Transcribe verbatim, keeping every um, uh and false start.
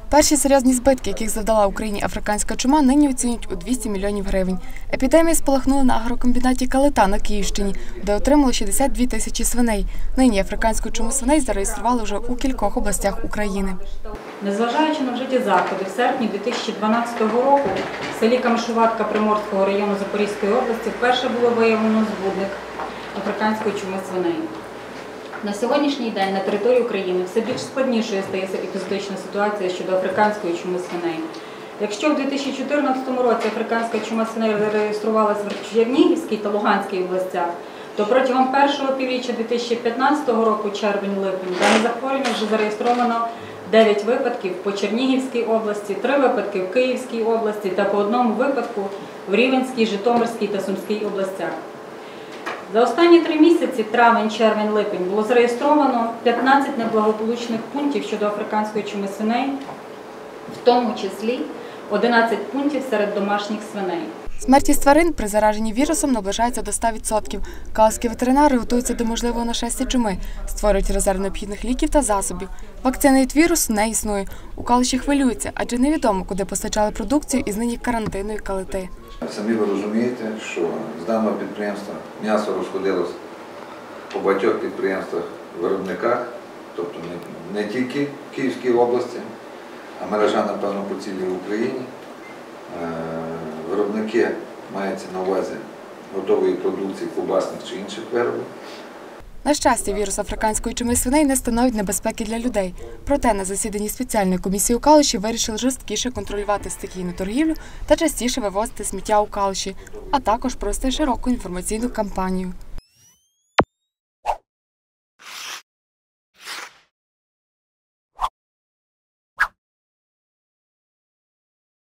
Перші серйозні збитки, яких завдала Україні африканська чума, нині оцінюють у двісті мільйонів гривень. Епідемія спалахнула на агрокомбінаті «Калита» на Київщині, де отримало шістдесят дві тисячі свиней. Нині африканську чуму свиней зареєстрували вже у кількох областях України. Незважаючи на вжиті заходи, в серпні дві тисячі дванадцятого року в селі Камишуватка Приморського району Запорізької області вперше було виявлено збудник африканської чуми свиней. На сьогоднішній день на території України все більш складнішою стає епізодична ситуація щодо африканської чуми свиней. Якщо у дві тисячі чотирнадцятому році африканська чума свиней зареєструвалася в Чернігівській та Луганській областях, то протягом першого півріччя дві тисячі п'ятнадцятого року, червень-липень, дане захворювання вже зареєстровано дев'ять випадків по Чернігівській області, три випадки в Київській області та по одному випадку в Рівненській, Житомирській та Сумській областях. За останні три місяці, травень, червень, липень, було зареєстровано п'ятнадцять неблагополучних пунктів щодо африканської чуми свиней, в тому числі одинадцять пунктів серед домашніх свиней. Смертність тварин при зараженні вірусом наближається до ста відсотків. Калузькі ветеринари готуються до можливого нашестя чуми, створюють резерв необхідних ліків та засобів. Вакцини від вірусу не існує. У Калуші хвилюються, адже невідомо, куди постачали продукцію із нині карантинної Калити. Самі ви розумієте, що з даного підприємства м'ясо розходилось по багатьох підприємствах, виробниках, тобто не, не тільки в Київській області, а мережа, напевно, по цілій Україні. Виробники мається на увазі готової продукції, ковбасних чи інших виробів. На щастя, вірус африканської чуми свиней не становить небезпеки для людей. Проте на засіданні спеціальної комісії у Калуші вирішили жорсткіше контролювати стихійну торгівлю та частіше вивозити сміття у Калуші, а також провести широку інформаційну кампанію.